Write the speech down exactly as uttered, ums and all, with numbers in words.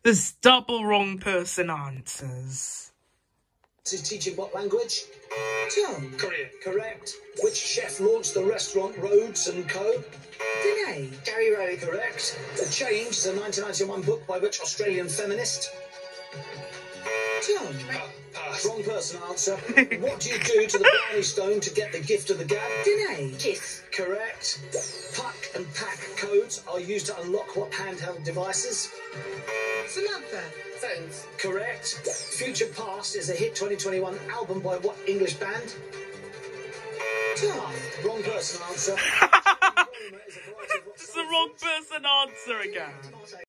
There's double wrong person answers. Is teaching what language? John. Korean. Correct. Which chef launched the restaurant Rhodes and Co? Dene. Gary Ray. Correct. The Change is a nineteen ninety-one book by which Australian feminist? John. Uh, pass. Wrong person answer. What do you do to the brownie stone to get the gift of the gab? Dene. Kiss. Correct. Puck and pack codes are used to unlock what handheld devices? Samantha. Phones. Correct. Future Past is a hit twenty twenty-one album by what English band? John. Wrong person answer. It's the wrong person answer again.